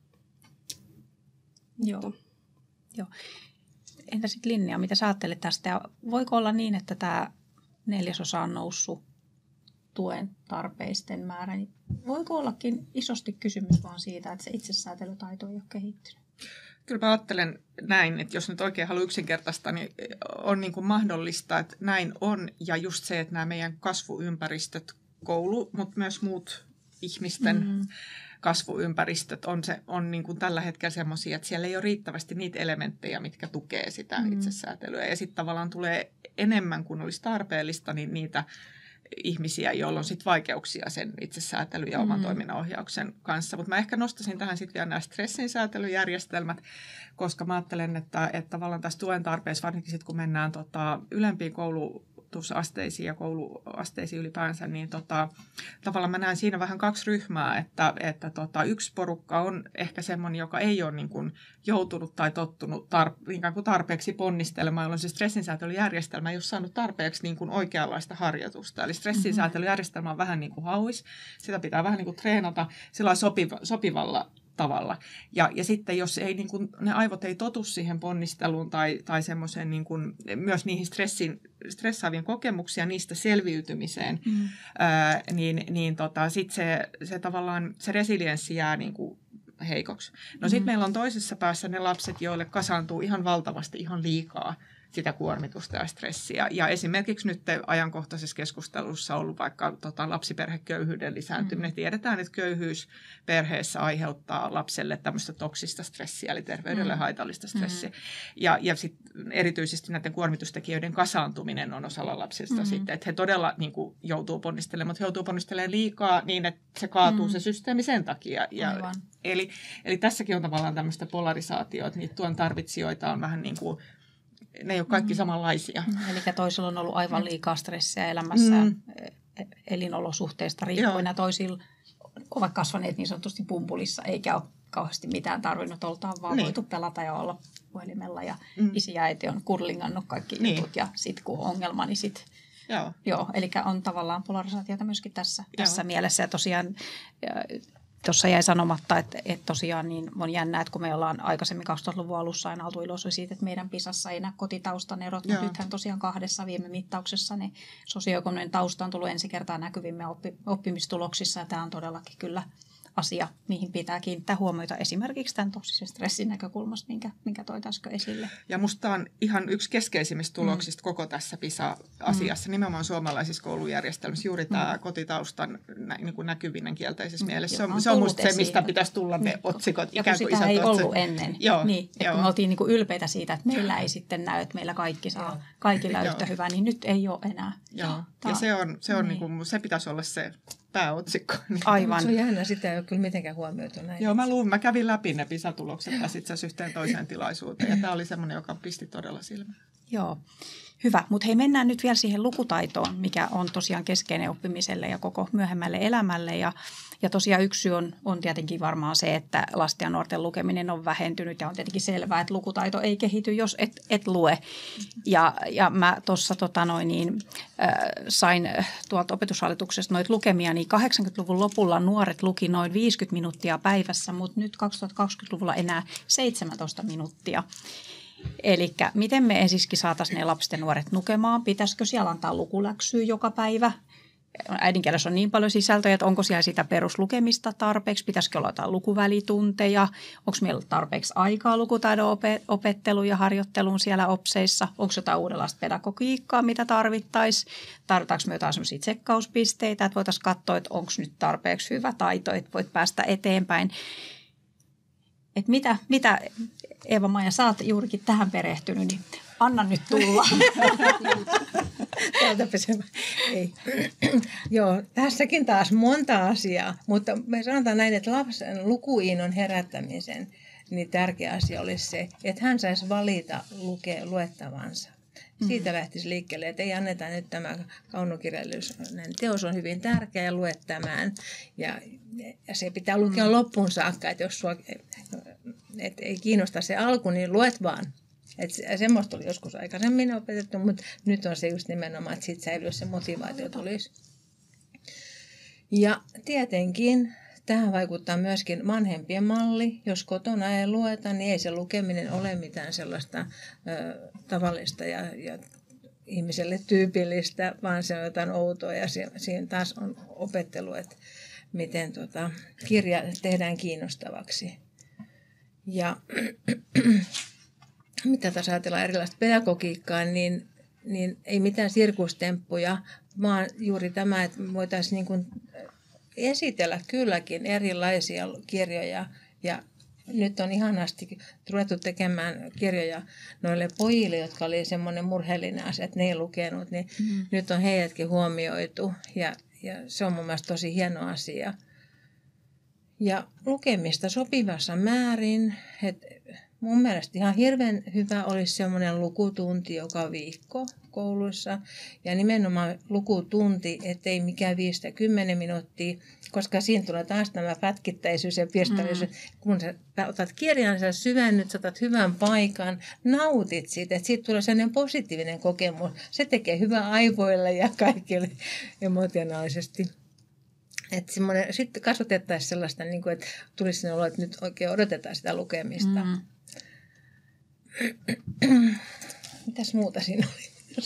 Joo. Entä sitten Linnea, mitä sä ajattelet tästä? Ja voiko olla niin, että tämä 1/4 on noussut tuen tarpeisten määrä? Niin voiko ollakin isosti kysymys vaan siitä, että se itsesäätelytaito ei ole kehittynyt? Kyllä mä ajattelen näin, että jos nyt oikein haluaa yksinkertaista, niin on niin kuin mahdollista, että näin on. Ja just se, että nämä meidän kasvuympäristöt, koulu, mutta myös muut ihmisten kasvuympäristöt on niin kuin tällä hetkellä semmoisia, että siellä ei ole riittävästi niitä elementtejä, mitkä tukee sitä itsesäätelyä. Ja sitten tavallaan tulee enemmän kuin olisi tarpeellista, niin niitä ihmisiä, joilla on sitten vaikeuksia sen itsesäätelyn ja oman toiminnanohjauksen kanssa. Mutta mä ehkä nostaisin tähän sitten vielä nämä stressinsäätelyjärjestelmät, koska mä ajattelen, että tavallaan tässä tuen tarpeessa, varsinkin sitten kun mennään ylempiin koulutusasteisiin ja kouluasteisiin ylipäänsä, niin tavallaan mä näen siinä vähän 2 ryhmää, että yksi porukka on ehkä semmoinen, joka ei ole niin kuin joutunut tai tottunut ikään kuin tarpeeksi ponnistelemaan, jolloin se stressinsäätelyjärjestelmä ei ole saanut tarpeeksi niin kuin oikeanlaista harjoitusta. Eli stressinsäätelyjärjestelmä on vähän niin kuin hauis, sitä pitää vähän niin kuin treenata sopivalla tavalla. Ja sitten jos ei, niin kuin, ne aivot ei totu siihen ponnisteluun tai semmoiseen niin kuin, myös niihin stressaavien kokemuksia, niistä selviytymiseen, niin sitten se tavallaan se resilienssi jää niin kuin heikoksi. No sitten meillä on toisessa päässä ne lapset, joille kasaantuu ihan valtavasti, ihan liikaa sitä kuormitusta ja stressiä. Ja esimerkiksi nyt ajankohtaisessa keskustelussa on ollut vaikka lapsiperheköyhyyden lisääntyminen. Tiedetään, että köyhyys perheessä aiheuttaa lapselle tämmöistä toksista stressiä, eli terveydelle haitallista stressiä. Ja sitten erityisesti näiden kuormitustekijöiden kasaantuminen on osalla lapsista sitten, että he todella niin kuin, joutuu ponnistelemaan, mutta he joutuu ponnistelemaan liikaa niin, että se kaatuu se systeemi sen takia. Eli tässäkin on tavallaan tämmöistä polarisaatiota, että niitä tuen tarvitsijoita on vähän niin kuin ne ei ole kaikki samanlaisia. Eli toisilla on ollut aivan liikaa stressiä elämässään elinolosuhteista riippuen ja toisilla ovat kasvaneet niin sanotusti pumpulissa, eikä ole kauheasti mitään tarvinnut. Oltaan vaan voitu pelata ja olla puhelimella ja isi ja äiti on kurlingannut kaikki jutut ja sitten kun on ongelma, niin sitten eli on tavallaan polarisaatiota myöskin tässä mielessä ja tosiaan tuossa jäi sanomatta, että tosiaan niin on jännää, että kun me ollaan aikaisemmin 2000-luvun alussa aina oltu iloisia siitä, että meidän PISassa ei näe kotitaustan erot, mutta nythän tosiaan 2 viime mittauksessa ne sosioekonominen tausta on tullut ensi kertaa näkyvimme oppimistuloksissa ja tämä on todellakin kyllä asia, mihin pitää kiinnittää huomiota esimerkiksi tämän toksisen stressin näkökulmasta, minkä toit äsken esille. Ja musta on ihan yksi keskeisimmistä tuloksista koko tässä PISA-asiassa, nimenomaan suomalaisissa koulujärjestelmissä, juuri tämä kotitaustan niin kuin näkyvinen kielteisessä mielessä. Se on musta se, mistä pitäisi tulla ne otsikot. Ja kun sitä ei ollut ennen. Kun me oltiin niin kuin ylpeitä siitä, että meillä ei sitten näy, että meillä kaikki saa kaikilla yhtä hyvää, niin nyt ei ole enää. Ja se on niin kuin, se pitäisi olla se pääotsikko. Aivan. Se on jännä, sitä ei ole kyllä mitenkään huomioitu näin. Joo, mä kävin läpi ne PISA-tulokset tässä itse asiassa yhteen toiseen tilaisuuteen. Ja tämä oli semmoinen, joka pisti todella silmään. Joo, hyvä. Mutta hei, mennään nyt vielä siihen lukutaitoon, mikä on tosiaan keskeinen oppimiselle ja koko myöhemmälle elämälle. Ja tosiaan yksi syy on tietenkin varmaan se, että lasten ja nuorten lukeminen on vähentynyt ja on tietenkin selvää, että lukutaito ei kehity, jos et lue. Ja mä tuossa sain tuolta opetushallituksesta noita lukemia, niin 80-luvun lopulla nuoret luki noin 50 minuuttia päivässä, mutta nyt 2020-luvulla enää 17 minuuttia. Eli miten me ensiskin saataisiin ne lapset ja nuoret lukemaan? Pitäisikö siellä antaa lukuläksyä joka päivä? äidinkielessä on niin paljon sisältöjä, että onko siellä sitä peruslukemista tarpeeksi, pitäisikö olla jotain lukuvälitunteja, onko meillä tarpeeksi aikaa lukutaidon opetteluun ja harjoitteluun siellä OPSeissa, onko jotain uudenlaista pedagogiikkaa, mitä tarvittaisiin, tarvitaanko me jotain sellaisia tsekkauspisteitä, että voitaisiin katsoa, että onko nyt tarpeeksi hyvä taito, että voit päästä eteenpäin. Että mitä Eeva-Maija, sä oot juurikin tähän perehtynyt, niin anna nyt tulla. Ei. Joo, tässäkin taas monta asiaa, mutta me sanotaan näin, että lapsen lukuinnon herättämisen niin tärkeä asia olisi se, että hän saisi valita luettavansa. Siitä lähtisi liikkeelle, että ei anneta nyt tämä kaunokirjallinen teos on hyvin tärkeä ja lue tämän. Ja se pitää lukea loppuun saakka, että jos sua ei kiinnosta se alku, niin luet vaan. Että semmoista oli joskus aikaisemmin opetettu, mutta nyt on se just nimenomaan, että siitä säilyisi se motivaatio tulisi. Ja tietenkin tähän vaikuttaa myöskin vanhempien malli. Jos kotona ei lueta, niin ei se lukeminen ole mitään sellaista tavallista ja ihmiselle tyypillistä, vaan se on jotain outoa ja siinä taas on opettelu, että miten kirja tehdään kiinnostavaksi. Ja mitä tässä ajatellaan erilaista pedagogiikkaa, niin ei mitään sirkustemppuja, vaan juuri tämä, että voitaisiin niin kuin esitellä kylläkin erilaisia kirjoja. Ja nyt on ihanasti ruvettu tekemään kirjoja noille pojille, jotka oli semmoinen murheellinen asia, että ne ei lukenut. Niin nyt on heidätkin huomioitu ja se on mun mielestä tosi hieno asia. Ja lukemista sopivassa määrin, että mun mielestä ihan hirveän hyvä olisi semmoinen lukutunti joka viikko kouluissa. Ja nimenomaan lukutunti, ettei mikään 5-10 minuuttia, koska siinä tulee taas tämä pätkittäisyys ja pirstaleisuus. Kun sä otat kirjan, sä syvennyt, sä otat hyvän paikan, nautit siitä, että siitä tulee sellainen positiivinen kokemus. Se hyvää aivoille ja kaikille emotionaalisesti. Että sitten kasvatettaisiin sellaista, että tulisi sinne olo, että nyt oikein odotetaan sitä lukemista. Mitäs muuta siinä oli?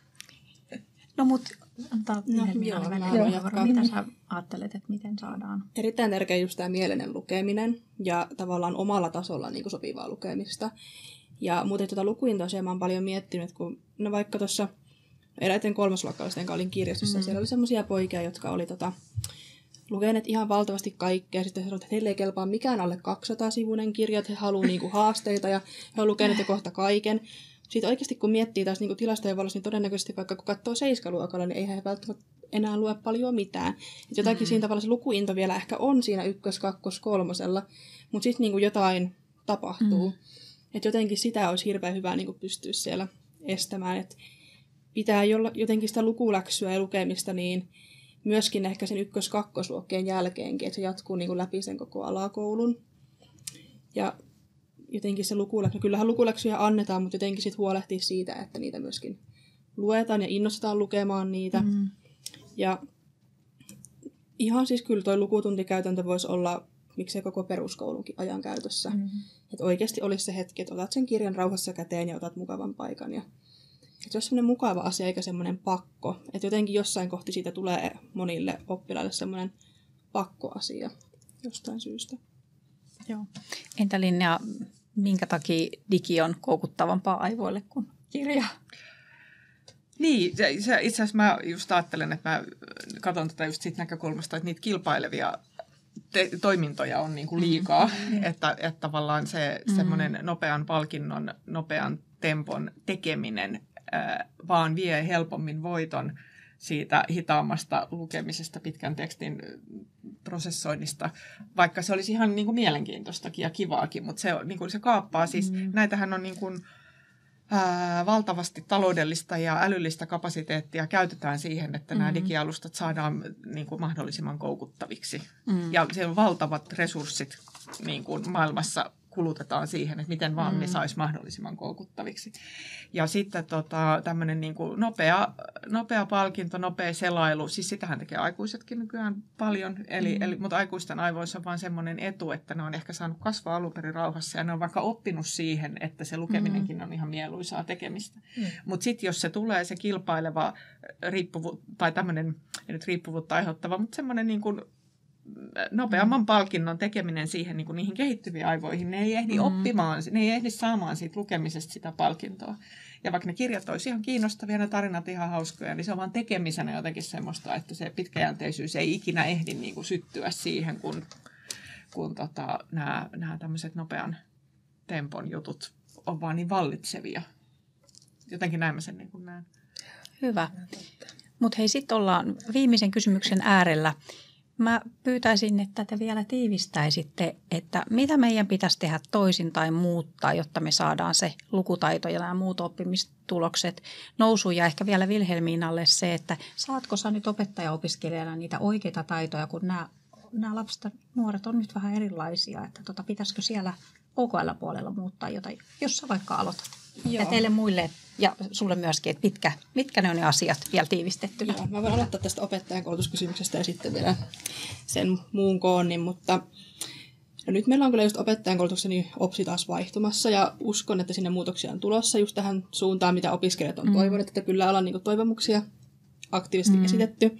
No mutta antaa mitä sä ajattelet, että miten saadaan? Erittäin tärkeä just tämä mielinen lukeminen ja tavallaan omalla tasolla niin kuin sopivaa lukemista. Ja muuten lukuintoa mä oon paljon miettinyt, kun vaikka tuossa eräiden kolmosluokkalaisten kanssa olin kirjastossa, siellä oli semmoisia poikia, jotka oli lukeneet ihan valtavasti kaikkea. Ja sitten sanoivat, että heille ei kelpaa mikään alle 200-sivuinen kirja, että he haluavat niinku haasteita ja he ovat lukeneet jo kohta kaiken. Sitten oikeasti kun miettii taas niinku tilastojen valossa, niin todennäköisesti vaikka kun katsoo 7-luokalla, niin eihän he välttämättä enää lue paljon mitään. Et jotakin siinä tavalla se lukuinto vielä ehkä on siinä 1-, 2-, 3, mutta sitten niinku jotain tapahtuu. Että jotenkin sitä olisi hirveän hyvä niinku pystyä siellä estämään. Et pitää jotenkin sitä lukuläksyä ja lukemista niin myöskin ehkä sen 1-, 2 luokkien jälkeenkin, että se jatkuu niin kuin läpi sen koko alakoulun. Ja jotenkin se lukuläksy, kyllähän lukuläksyjä annetaan, mutta jotenkin sit huolehtii siitä, että niitä myöskin luetaan ja innostetaan lukemaan niitä. Ja ihan siis kyllä toi lukutuntikäytäntö voisi olla, miksei koko peruskoulunkin ajan käytössä. Että oikeasti olisi se hetki, että otat sen kirjan rauhassa käteen ja otat mukavan paikan. Ja että se olisi semmoinen mukava asia eikä semmoinen pakko. Että jotenkin jossain kohti siitä tulee monille oppilaille semmoinen pakkoasia jostain syystä. Joo. Entä Linnea, minkä takia digi on koukuttavampaa aivoille kuin kirja? Niin, itse asiassa mä just ajattelen, että mä katson tätä just siitä näkökulmasta, että niitä kilpailevia toimintoja on niin kuin liikaa. Että tavallaan se semmoinen nopean palkinnon, nopean tempon tekeminen vaan vie helpommin voiton siitä hitaammasta lukemisesta, pitkän tekstin prosessoinnista, vaikka se olisi ihan niin kuin mielenkiintoistakin ja kivaakin, mutta se kaappaa siis, näitähän on niin kuin, valtavasti taloudellista ja älyllistä kapasiteettia käytetään siihen, että nämä digialustat saadaan niin kuin mahdollisimman koukuttaviksi. Ja siellä on valtavat resurssit niin kuin maailmassa kulutetaan siihen, että miten vaan ne saisi mahdollisimman koukuttaviksi. Ja sitten tämmöinen niin kuin nopea palkinto, nopea selailu, siis sitähän tekee aikuisetkin nykyään paljon, mutta aikuisten aivoissa on vaan semmoinen etu, että ne on ehkä saanut kasvaa alun perin rauhassa ja ne on vaikka oppinut siihen, että se lukeminenkin on ihan mieluisaa tekemistä. Mutta sitten jos se tulee se kilpaileva tai tämmöinen, ei nyt riippuvuutta aiheuttava, mutta semmoinen niin kuin nopeamman palkinnon tekeminen siihen niin kuin niihin kehittyviin aivoihin, ne ei ehdi oppimaan, ne ei ehdi saamaan siitä lukemisesta sitä palkintoa. Ja vaikka ne kirjat olisi ihan kiinnostavia, ne tarinat ihan hauskoja, niin se on vaan tekemisenä jotenkin semmoista, että se pitkäjänteisyys ei ikinä ehdi niin kuin syttyä siihen, kun nämä tämmöiset nopean tempon jutut on vaan niin vallitsevia. Jotenkin näin mä sen niin kuin näen. Hyvä. Mutta hei, sitten ollaan viimeisen kysymyksen äärellä. Mä pyytäisin, että te vielä tiivistäisitte, että mitä meidän pitäisi tehdä toisin tai muuttaa, jotta me saadaan se lukutaito ja nämä muut oppimistulokset nousuun. Ja ehkä vielä Vilhelminalle se, että saatko sä nyt opettaja-opiskelijana niitä oikeita taitoja, kun nämä lapset ja nuoret on nyt vähän erilaisia. Että pitäisikö siellä OKL-puolella muuttaa jotain, jos sä vaikka aloitat. Ja teille muille ja sulle myöskin, että mitkä ne on ne asiat vielä tiivistettynä? Joo, mä voin aloittaa tästä opettajan koulutuskysymyksestä ja sitten vielä sen muun koonnin, mutta nyt meillä on kyllä just opettajan koulutuksen OPSI taas vaihtumassa ja uskon, että sinne muutoksia on tulossa just tähän suuntaan, mitä opiskelijat on toivonut, että kyllä ollaan niin kuin toivomuksia aktiivisesti esitetty.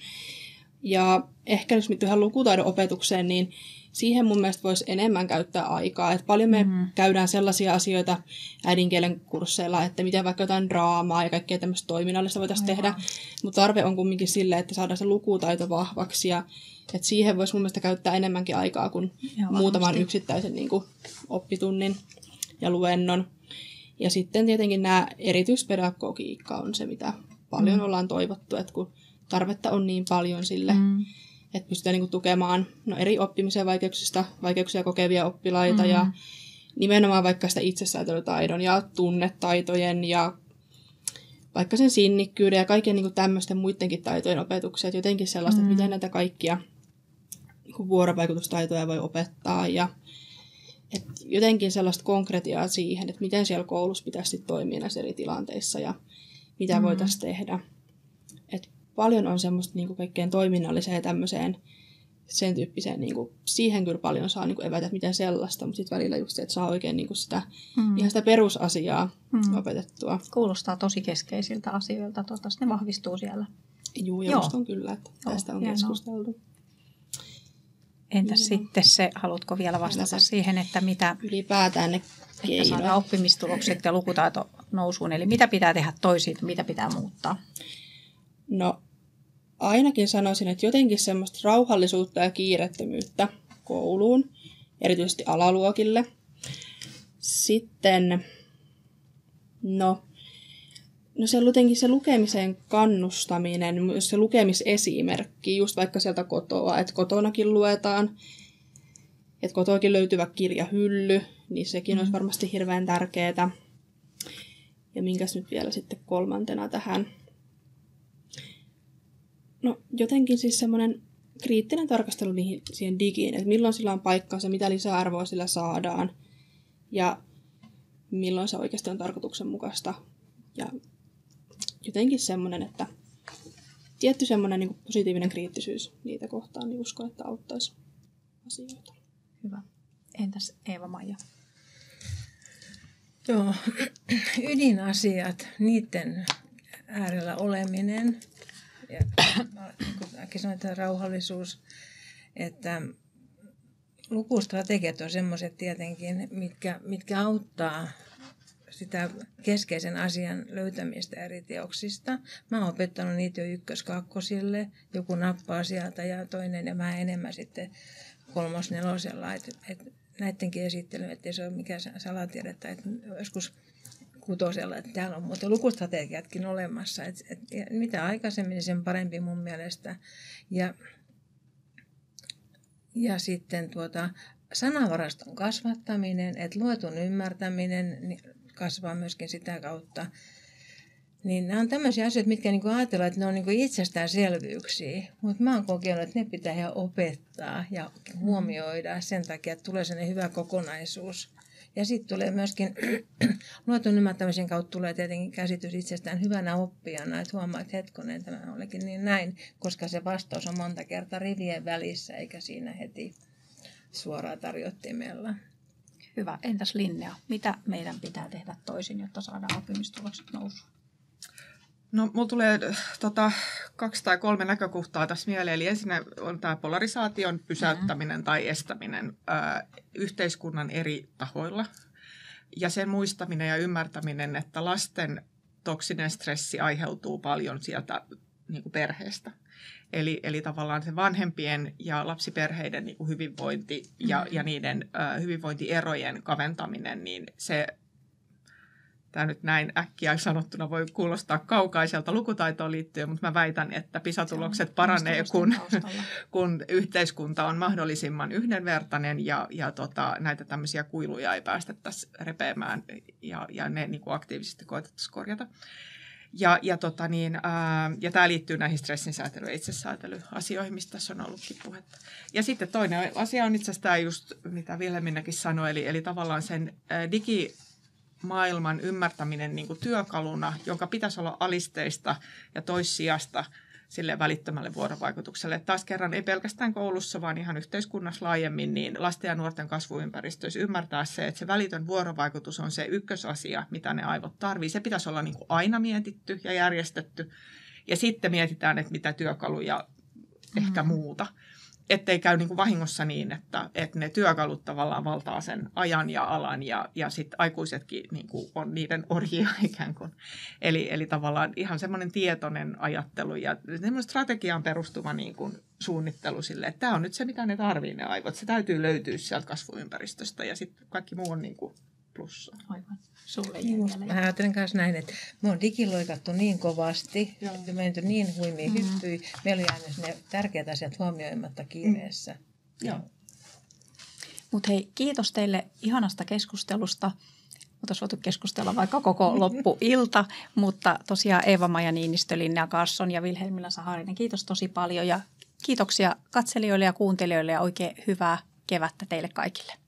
Ja ehkä jos nyt ihan lukutaidon opetukseen, niin siihen mun mielestä voisi enemmän käyttää aikaa. Että paljon me käydään sellaisia asioita äidinkielen kursseilla, että miten vaikka jotain draamaa ja kaikkea tämmöistä toiminnallista voitaisiin tehdä. Mutta tarve on kumminkin sille, että saadaan se lukutaito vahvaksi. Ja että siihen voisi mun mielestä käyttää enemmänkin aikaa kuin muutaman yksittäisen niin kuin oppitunnin ja luennon. Ja sitten tietenkin nämä erityispedagogiikka on se, mitä paljon ollaan toivottu, että kun tarvetta on niin paljon sille, että pystytään niin kuin tukemaan eri oppimisen vaikeuksia kokevia oppilaita ja nimenomaan vaikka sitä itsesäätelytaidon ja tunnetaitojen ja vaikka sen sinnikkyyden ja kaiken niin kuin tämmöisten muidenkin taitojen opetuksia. Että jotenkin sellaista, että miten näitä kaikkia niin kuin vuorovaikutustaitoja voi opettaa ja että jotenkin sellaista konkretiaa siihen, että miten siellä koulussa pitäisi toimia näissä eri tilanteissa ja mitä voitaisiin tehdä. Et paljon on semmoista niin kuin kaikkeen toiminnalliseen ja tämmöiseen sen tyyppiseen, niin kuin, siihen kyllä paljon saa niin kuin evätä, että miten sellaista, mutta sitten välillä just se, että saa oikein niin kuin sitä, ihan sitä perusasiaa opetettua. Kuulostaa tosi keskeisiltä asioilta, toivottavasti ne vahvistuu siellä. Joo, uskon kyllä, että tästä on keskusteltu. Entäs sitten se, haluatko vielä vastata siihen, että mitä ylipäätään ne keinot, että saadaan optimistulokset ja lukutaito nousuun, eli mitä pitää tehdä toisin, mitä pitää muuttaa? No ainakin sanoisin, että jotenkin semmoista rauhallisuutta ja kiirettömyyttä kouluun, erityisesti alaluokille. Sitten, se jotenkin se lukemisen kannustaminen, se lukemisesimerkki, just vaikka sieltä kotoa, että kotonakin luetaan, että kotoakin löytyvä kirjahylly, niin sekin olisi varmasti hirveän tärkeää. Ja minkäs nyt vielä sitten kolmantena tähän? No jotenkin siis semmoinen kriittinen tarkastelu siihen digiin, että milloin sillä on paikkaansa, mitä lisäarvoa sillä saadaan ja milloin se oikeasti on tarkoituksenmukaista. Ja jotenkin semmoinen, että tietty semmoinen niin kuin positiivinen kriittisyys niitä kohtaan, niin uskon, että auttaisi asioita. Hyvä. Entäs Eeva-Maija? Joo, ydinasiat, niiden äärellä oleminen. Ja kun sanoin, että rauhallisuus, että lukustrategiat on semmoiset tietenkin, mitkä auttaa sitä keskeisen asian löytämistä eri teoksista. Mä oon opettanut niitä jo 1-2, joku nappaa sieltä ja toinen ja vähän enemmän sitten 3-4. Et näidenkin esittely, ettei se ole mikään salatiedettä, että joskus 6, että täällä on muuten lukustrategiatkin olemassa. Mitä aikaisemmin, sen parempi mun mielestä. Ja sitten sanavaraston kasvattaminen, että luetun ymmärtäminen kasvaa myöskin sitä kautta. Niin nämä on tämmöisiä asioita, mitkä niinku ajatellaan, että ne on niinku itsestäänselvyyksiä. Mutta mä oon kokenut, että ne pitää opettaa ja huomioida sen takia, että tulee sellainen hyvä kokonaisuus. Ja sitten tulee myöskin, luetun ymmärtämisen kautta tulee tietenkin käsitys itsestään hyvänä oppijana, että huomaa, että hetkonen, tämä olikin niin näin, koska se vastaus on monta kertaa rivien välissä, eikä siinä heti suoraan tarjottimella. Hyvä. Entäs Linnea? Mitä meidän pitää tehdä toisin, jotta saadaan oppimistulokset nousuun? No, mulla tulee 2 tai 3 näkökohtaa tässä mieleen. Eli ensin on tämä polarisaation pysäyttäminen tai estäminen yhteiskunnan eri tahoilla. Ja sen muistaminen ja ymmärtäminen, että lasten toksinen stressi aiheutuu paljon sieltä niin kuin perheestä. Eli tavallaan se vanhempien ja lapsiperheiden niin kuin hyvinvointi ja niiden hyvinvointierojen kaventaminen, niin se, tämä nyt näin äkkiä sanottuna voi kuulostaa kaukaiselta lukutaitoon liittyen, mutta mä väitän, että PISA-tulokset paranee, kun yhteiskunta on mahdollisimman yhdenvertainen ja näitä tämmöisiä kuiluja ei päästettäisi repeämään ja ne niin kuin aktiivisesti koetettaisiin korjata. Ja tämä liittyy näihin stressinsäätely- ja itsesäätelyasioihin, mistä tässä on ollutkin puhetta. Ja sitten toinen asia on itse asiassa tämä just, mitä Vilhelminäkin sanoi, eli tavallaan sen digimaailman ymmärtäminen niin kuin työkaluna, jonka pitäisi olla alisteista ja toissijasta sille välittömälle vuorovaikutukselle. Taas kerran ei pelkästään koulussa, vaan ihan yhteiskunnassa laajemmin, niin lasten ja nuorten kasvuympäristöissä ymmärtää se, että se välitön vuorovaikutus on se ykkösasia, mitä ne aivot tarvitsee. Se pitäisi olla niin kuin aina mietitty ja järjestetty. Ja sitten mietitään, että mitä työkaluja ehkä muuta. Ettei käy niin kuin vahingossa niin, että ne työkalut tavallaan valtaa sen ajan ja alan ja sitten aikuisetkin niin kuin on niiden orjia ikään kuin. Eli tavallaan ihan semmoinen tietoinen ajattelu ja semmoinen strategiaan perustuva niin kuin suunnittelu sille, että tämä on nyt se, mitä ne tarvitsee ne aivot. Se täytyy löytyä sieltä kasvuympäristöstä ja sitten kaikki muu on niin kuin plussa. Aivan. Sulle mä ajattelen myös näin, että me on digiloikattu niin kovasti, ja menty niin huimiin hyppyy. Meillä on jäänyt ne tärkeät asiat huomioimatta kiireessä. Joo. Mutta hei, kiitos teille ihanasta keskustelusta. Oltaisiin voitu keskustella vaikka koko loppuilta, mutta tosiaan Eeva-Maija Niinistö, Linnea Carlsson ja Vilhelmina Saharinen, kiitos tosi paljon ja kiitoksia katselijoille ja kuuntelijoille ja oikein hyvää kevättä teille kaikille.